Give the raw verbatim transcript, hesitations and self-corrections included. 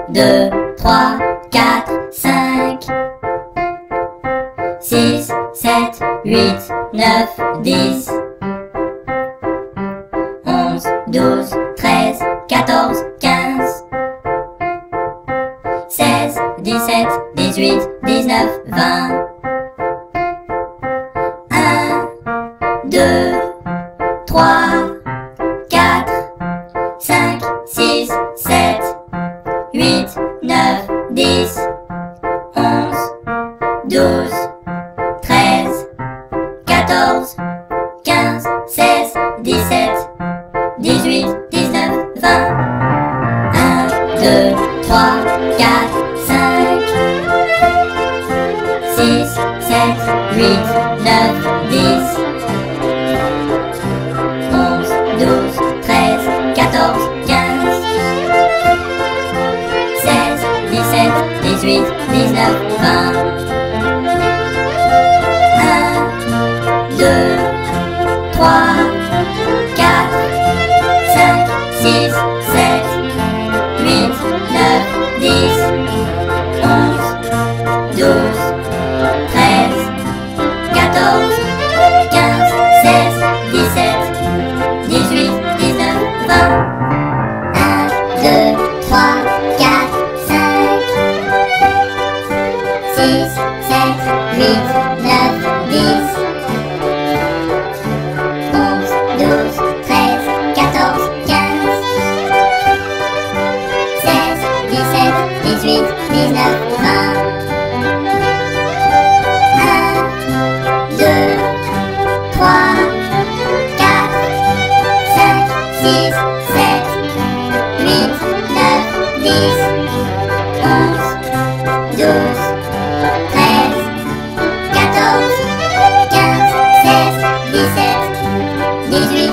deux, trois, quatre, cinq, six, sept, huit, neuf, dix, onze, douze, treize, quatorze, quinze, seize, dix-sept, dix-huit, dix-neuf, vingt, un, deux, trois, quatre, cinq, six, sept, huit, neuf, dix, onze, douze, treize, quatorze, quinze, seize, dix-sept, dix-huit, dix-neuf, vingt, un, deux, trois, quatre, cinq, six, sept, huit, neuf, dix, onze, douze, treize, quatorze, quinze, seize, dix-sept, dix-huit, dix-neuf, vingt, un, deux, trois, quatre, cinq, six, sept, huit, neuf, dix, onze, douze, treize, quatorze, quinze, seize, dix-sept, dix-huit, dix-neuf, vingt, un, deux, trois, quatre, cinq, six, sept, huit, neuf, dix, onze, douze, treize, quatorze, quinze, seize, dix-sept, dix-huit, dix-neuf, vingt, un, deux, trois, quatre, cinq, six, sept, huit, neuf, dix, onze, douze, treize, quatorze, quinze, seize, dix-sept, dix-huit,